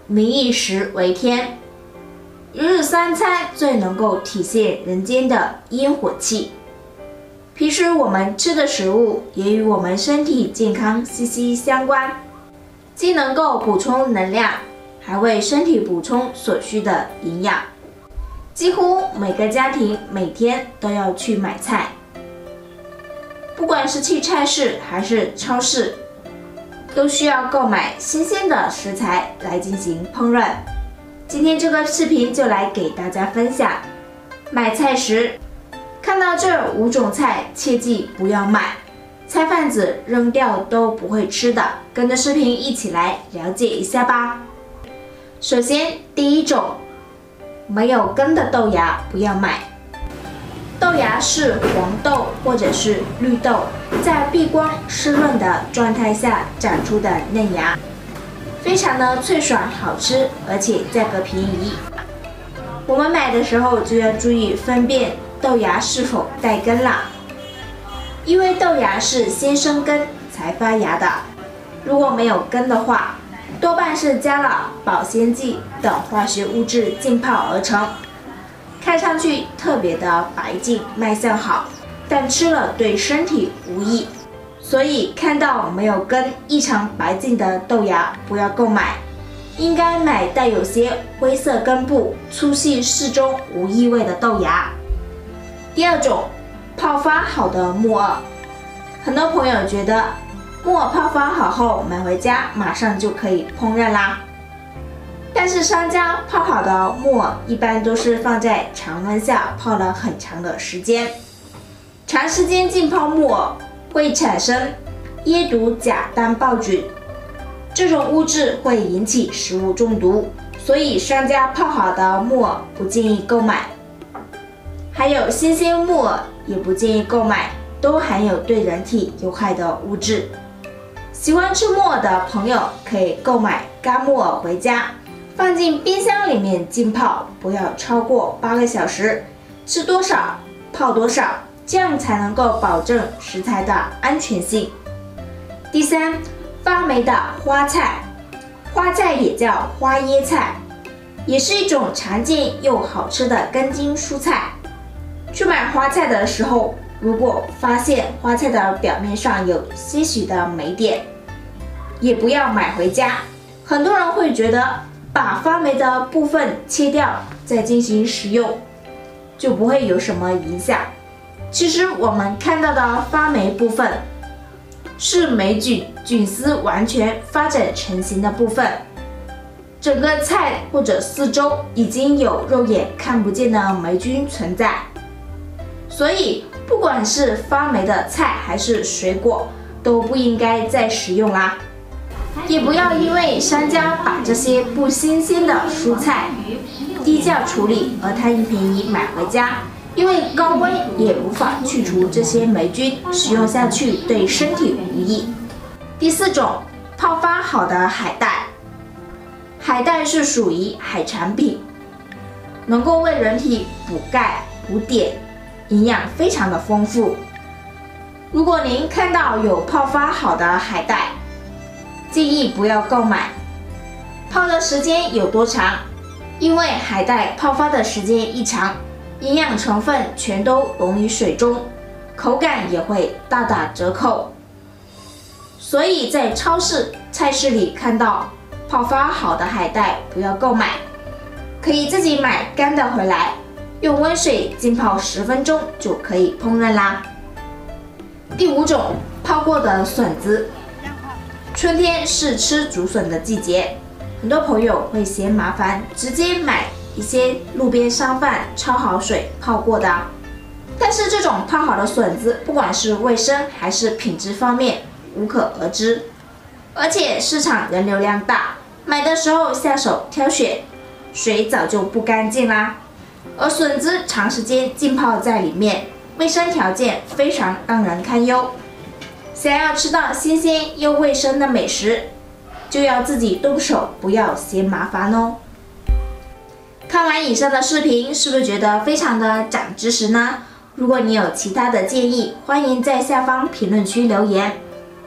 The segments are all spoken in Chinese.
民以食为天，一日三餐最能够体现人间的烟火气。平时我们吃的食物也与我们身体健康息息相关，既能够补充能量，还为身体补充所需的营养。几乎每个家庭每天都要去买菜，不管是去菜市还是超市，都需要购买新鲜的食材来进行烹饪。今天这个视频就来给大家分享，买菜时看到这5种菜切记不要买，菜贩子扔掉都不会吃的。跟着视频一起来了解一下吧。首先，第一种，没有根的豆芽不要买。豆芽是黄豆或者是绿豆在避光湿润的状态下长出的嫩芽，非常的脆爽好吃，而且价格便宜。我们买的时候就要注意分辨豆芽是否带根了，因为豆芽是先生根才发芽的，如果没有根的话，多半是加了保鲜剂等化学物质浸泡而成，看上去特别的白净，卖相好，但吃了对身体无益。所以看到没有根、异常白净的豆芽不要购买，应该买带有些灰色根部、粗细适中、无异味的豆芽。第二种，泡发好的木耳。很多朋友觉得木耳泡发好后买回家马上就可以烹饪啦，但是商家泡好的木耳一般都是放在常温下泡了很长的时间，长时间浸泡木耳会产生椰毒甲单孢菌，这种物质会引起食物中毒，所以商家泡好的木耳不建议购买。还有新鲜木耳也不建议购买，都含有对人体有害的物质。喜欢吃木耳的朋友可以购买干木耳回家，放进冰箱里面浸泡，不要超过8个小时，吃多少泡多少，这样才能够保证食材的安全性。第三，发霉的花菜。花菜也叫花椰菜，也是一种常见又好吃的根茎蔬菜。去买花菜的时候，如果发现花菜的表面上有些许的霉点，也不要买回家。很多人会觉得把发霉的部分切掉再进行食用，就不会有什么影响。其实我们看到的发霉部分是霉菌菌丝完全发展成型的部分，整个菜或者四周已经有肉眼看不见的霉菌存在，所以不管是发霉的菜还是水果都不应该再食用啦。也不要因为商家把这些不新鲜的蔬菜低价处理而贪便宜买回家，因为高温也无法去除这些霉菌，食用下去对身体无益。第四种，泡发好的海带。海带是属于海产品，能够为人体补钙补碘，营养非常的丰富。如果您看到有泡发好的海带，建议不要购买。泡的时间有多长？因为海带泡发的时间一长，营养成分全都溶于水中，口感也会大打折扣。所以在超市、菜市里看到泡发好的海带不要购买，可以自己买干的回来，用温水浸泡10分钟就可以烹饪啦。第5种，泡过的笋子。春天是吃竹笋的季节，很多朋友会嫌麻烦，直接买一些路边商贩焯好水泡过的。但是这种泡好的笋子，不管是卫生还是品质方面，无可而知，而且市场人流量大，买的时候下手挑选，水早就不干净啦。而笋子长时间浸泡在里面，卫生条件非常让人堪忧。想要吃到新鲜又卫生的美食，就要自己动手，不要嫌麻烦哦。看完以上的视频，是不是觉得非常的长知识呢？如果你有其他的建议，欢迎在下方评论区留言。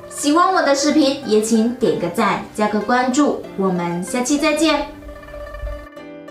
喜欢我的视频也请点个赞，加个关注，我们下期再见。